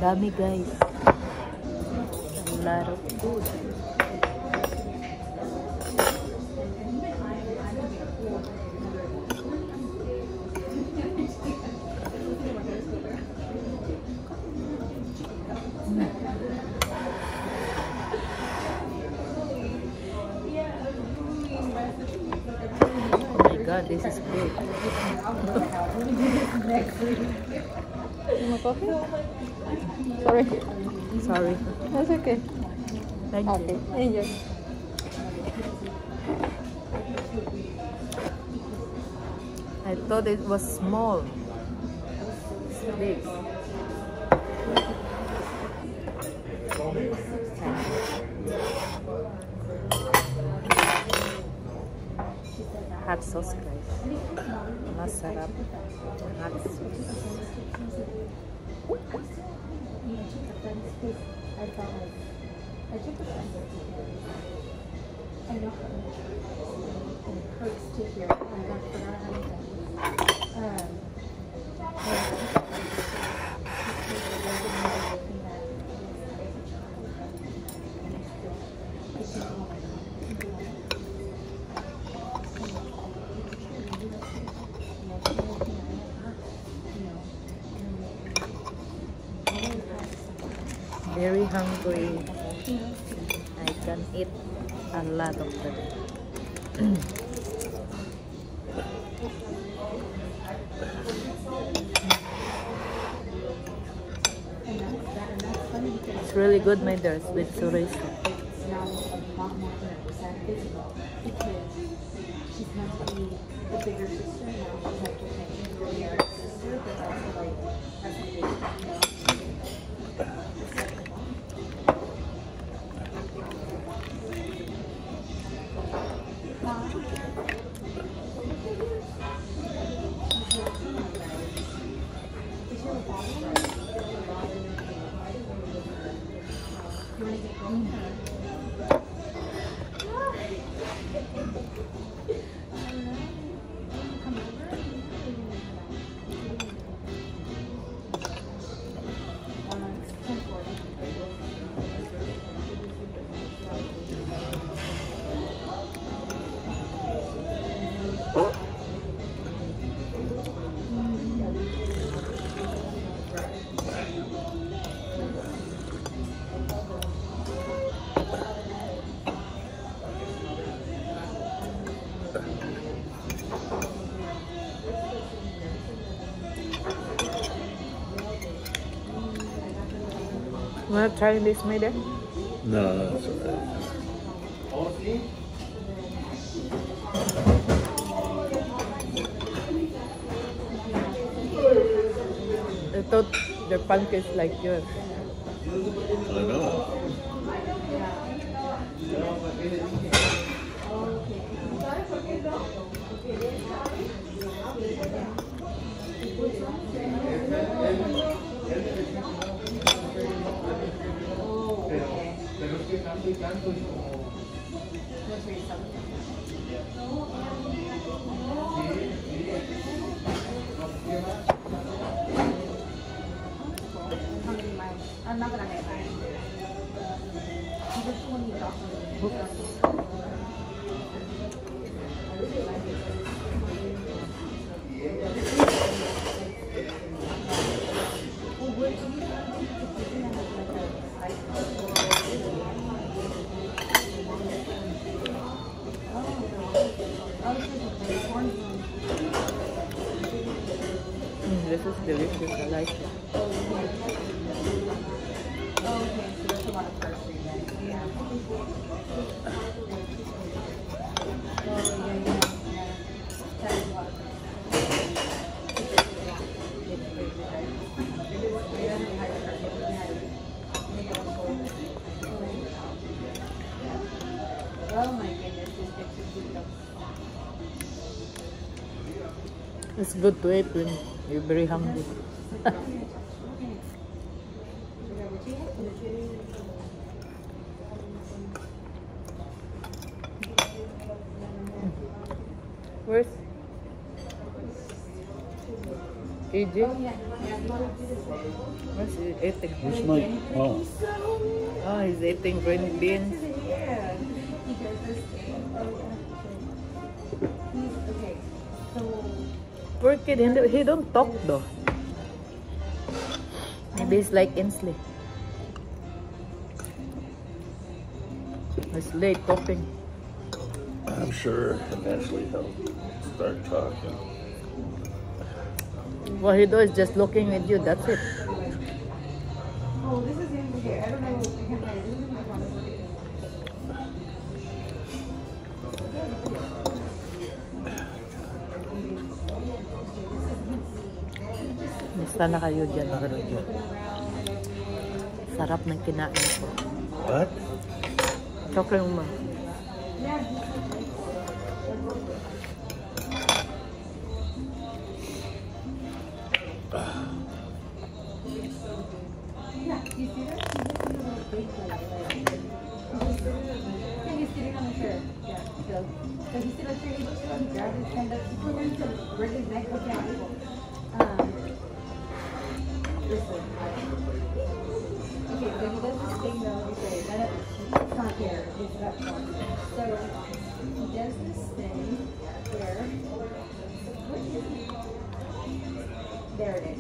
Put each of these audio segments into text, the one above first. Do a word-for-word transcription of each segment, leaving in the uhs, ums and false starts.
Dami guys. A lot of food. God, this is big. You want coffee? Sorry. Sorry. That's okay. Thank Okay. you. Enjoy. I thought it was small. It's big. Hot sauce guys. Masarap. Hot sauce. Very hungry. I can eat a lot of them. It's really good, my dears, with chorizo. Wanna try this, my dear? No, no, it's alright. I thought the pancakes like yours. I don't know. I'm not gonna get that. This one you got Mm, this is delicious. I like it. Oh my goodness, this picture is It's good to eat when you're very hungry. Where's A J? What's he eating? Where's my, oh, Oh, he's eating green beans. Yeah. He does this thing. He's okay. So Poor kid, he don't- he don't talk though. Maybe it's like Inslee. It's late talking. I'm sure eventually he'll start talking. What he does is just looking at you, that's it. oh, this is him. Okay, I don't know. I can't find it. This is my phone. Basta na kayo dyan, mga Rodyo. Sarap ng kinain ko. What? Chocolate mo. Yeah, you see that? He's just in a little big like, yeah, he's sitting on the chair. Yeah, so, so he's sitting on the chair, he just he grabs his hand up, he put him to break his neck, look down. Um, listen. Okay, so he does this thing though, okay, that it's not here, it's that one. So, he does this thing where, what is it? There it is.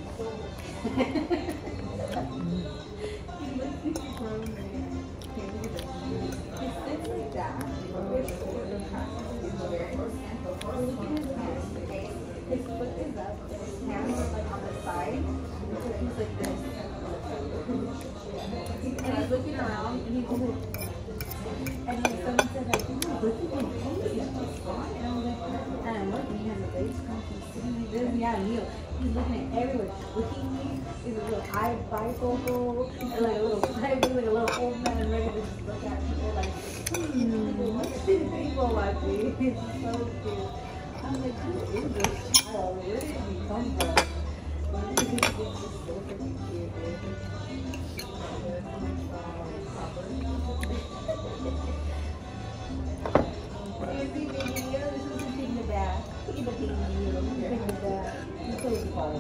His foot is up, his hands are like on the side, so he's like this. And he's looking around and he's like, and like someone said like, oh, look at him, he's just fine. And I was like, and I'm looking, he has a legs crossed, he's sitting like this, yeah, Neil. He's looking at everywhere. Looking at me, he's a little eye bifocal, and like a little side view, like a little old man ready to just look at people like, hmm, people watch me. It's so cute. I'm like, who is this child? Where did he come from? It's just so freaking cute, dude. Hey, baby, this is the thing in the back. Look at the thing in the back. It's so small.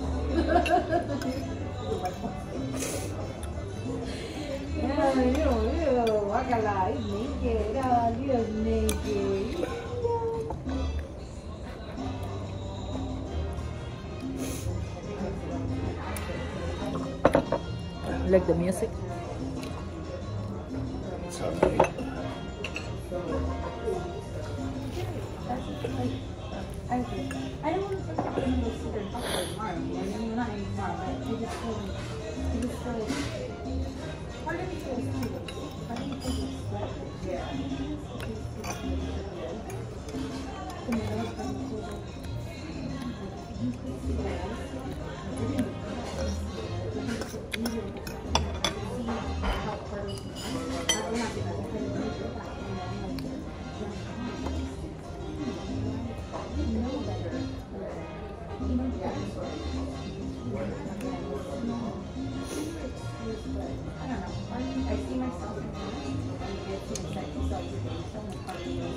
Yeah, you know, guacala, it's naked. Oh, you're naked. You like the music? Sounds great. I agree. I don't want to put that in the super popular tomorrow. You know, I mean, not even tomorrow, but I just feel like, I just feel like, part of me feels too. Part of me feels like, yeah. And then other part of me feels like, you could see the lights. I didn't see how part of me, I'm not doing that. I'm trying to make it happen. You know better. You know better. I don't know. I see myself in I see myself in so much part of me.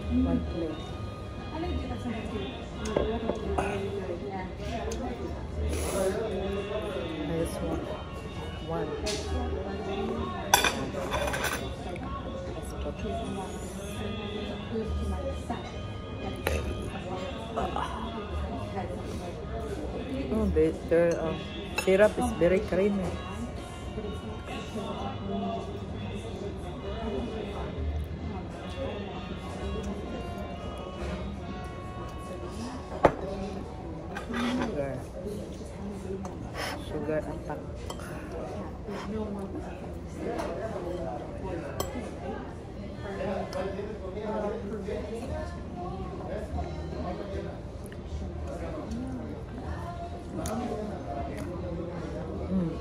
One plate. I think you have something too. Yeah. I just want one. Oh, the, the uh, syrup is very creamy. Sugar. Sugar attack. Mm.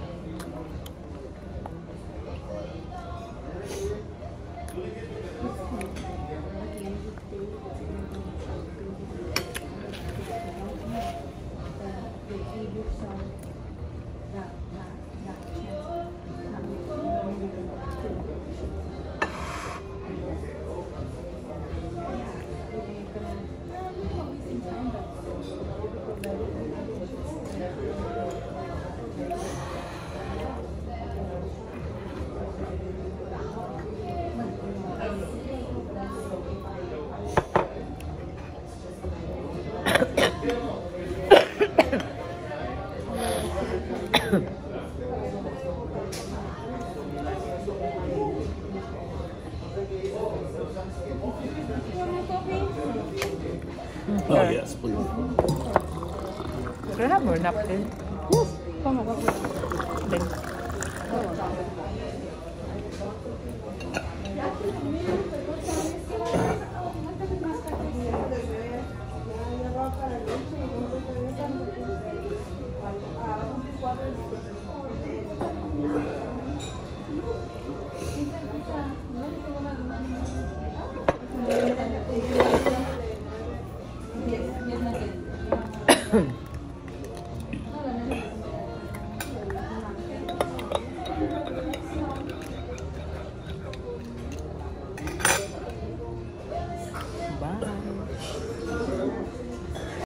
Oh, yes, please. Can I have more napkin? Yes, come on. Thank